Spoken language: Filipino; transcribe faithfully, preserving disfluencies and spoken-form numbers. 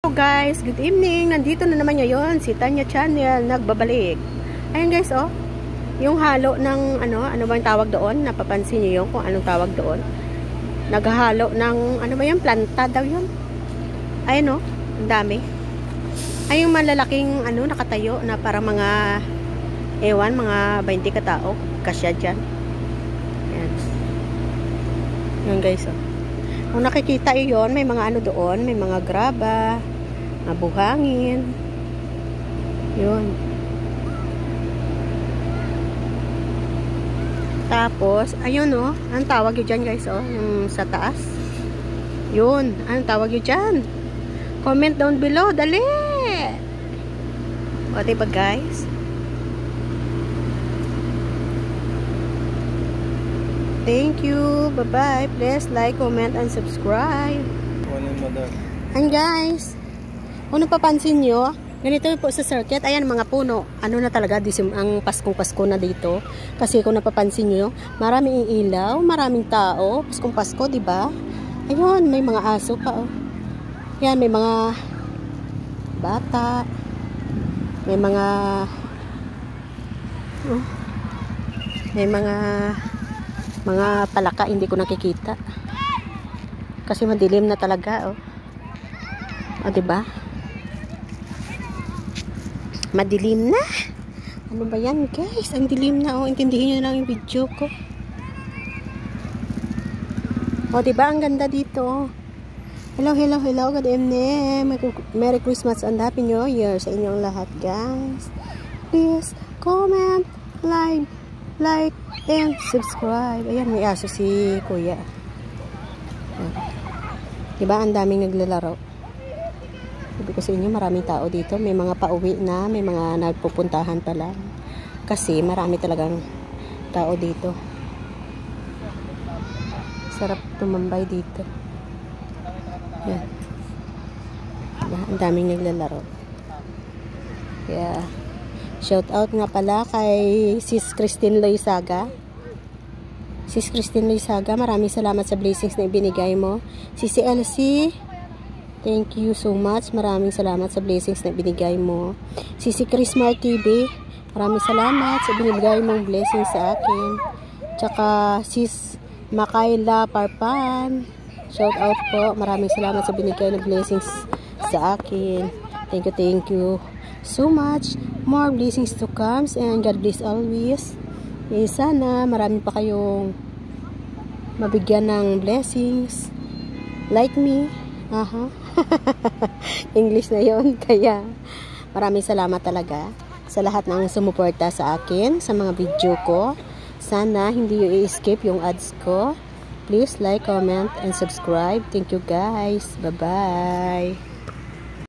Guys, good evening. Nandito na naman ngayon si Tanya Channel nagbabalik. Ayun guys, oh. Yung halo ng ano, ano ba yung tawag doon? Napapansin niyo yung kung anong tawag doon? Naghahalo ng ano ba yung planta daw yun? Ayun oh, ang dami. Ay yung malalaking ano nakatayo na para mga ewan, mga twenty katao, kasya diyan. Ayan. Yan guys, oh. Kung nakikita yun, may mga ano doon, may mga graba, mga buhangin. Yun. Tapos, ayun oh, anong tawag yun dyan guys, oh, yung sa taas. Yun, anong tawag yun dyan? Comment down below, dali! O, diba guys? Thank you. Bye-bye. Please like, comment, and subscribe. And guys, kung napapansin nyo, ganito po sa circuit, ayan mga puno. Ano na talaga, disim, ang Paskong-Pasko na dito. Kasi kung napapansin nyo, maraming ilaw, maraming tao. Paskong-Pasko, diba? Ayun, may mga aso pa, oh. Yan, may mga bata. May mga oh, may mga mga palaka hindi ko nakikita kasi madilim na talaga, oh. O, diba? Madilim na. Ano ba yan guys? Ang dilim na, oh. Intindihin nyo lang yung video ko. O, diba? Ang ganda dito. Hello, hello, hello. Good evening. Merry Christmas and Happy New Year sa inyong lahat guys. Please comment, like, like, and subscribe. Ayan, may aso si kuya. Diba ang daming naglalaro? Sabi ko sa inyo, maraming tao dito. May mga pauwi na, may mga nagpupuntahan pa lang. Kasi marami talagang tao dito. Sarap tumambay dito. Yan. Diba? Ang daming naglalaro. Yeah. Shout out nga pala kay Sis Christine Loizaga. Sis Christine Loizaga, maraming salamat sa blessings na ibinigay mo. Sisi L C, thank you so much. Maraming salamat sa blessings na ibinigay mo. Sisi Chrismar T V, maraming salamat sa binigay mong blessings sa akin. Tsaka Sis Makayla Parpan, shout out po. Maraming salamat sa binigay ng blessings sa akin. Thank you, thank you so much. More blessings to come and God bless always. Eh, sana marami pa kayong mabigyan ng blessings like me. Aha. English na yon. Kaya maraming salamat talaga sa lahat ng sumuporta sa akin sa mga video ko. Sana hindi nyo i-escape yung ads ko. Please like, comment, and subscribe. Thank you guys. Bye-bye.